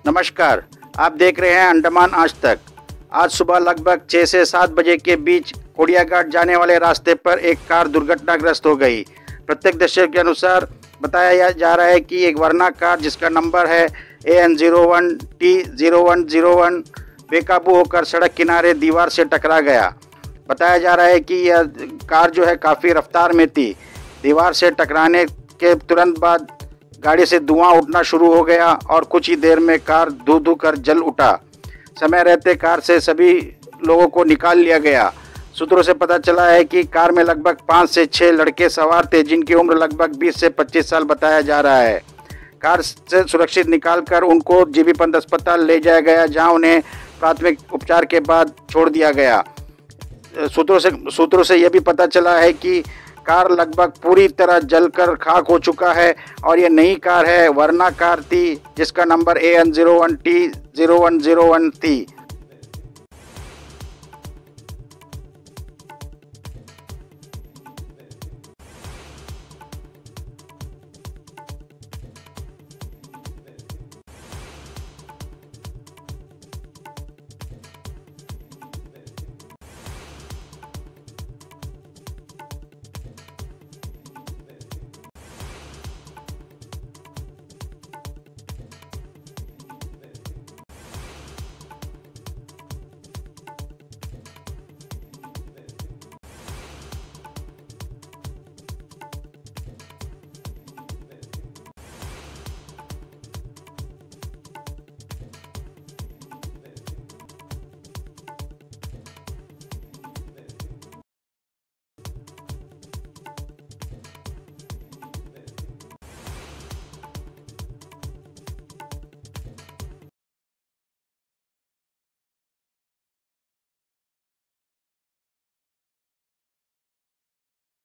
नमस्कार, आप देख रहे हैं अंडमान आज तक। आज सुबह लगभग 6 से 7 बजे के बीच कोडियाघाट जाने वाले रास्ते पर एक कार दुर्घटनाग्रस्त हो गई। प्रत्यक्षदर्शियों के अनुसार बताया जा रहा है कि एक वर्ना कार जिसका नंबर है AN01T0101 बेकाबू होकर सड़क किनारे दीवार से टकरा गया। बताया जा रहा है कि यह कार जो है काफ़ी रफ्तार में थी। दीवार से टकराने के तुरंत बाद गाड़ी से धुआं उठना शुरू हो गया और कुछ ही देर में कार धू धू कर जल उठा। समय रहते कार से सभी लोगों को निकाल लिया गया। सूत्रों से पता चला है कि कार में लगभग 5 से 6 लड़के सवार थे, जिनकी उम्र लगभग 20 से 25 साल बताया जा रहा है। कार से सुरक्षित निकालकर उनको जीबी पंत अस्पताल ले जाया गया, जहां उन्हें प्राथमिक उपचार के बाद छोड़ दिया गया। सूत्रों से यह भी पता चला है कि कार लगभग पूरी तरह जलकर खाक हो चुका है और ये नई कार है, वर्ना कार थी जिसका नंबर AN01T0101 थी।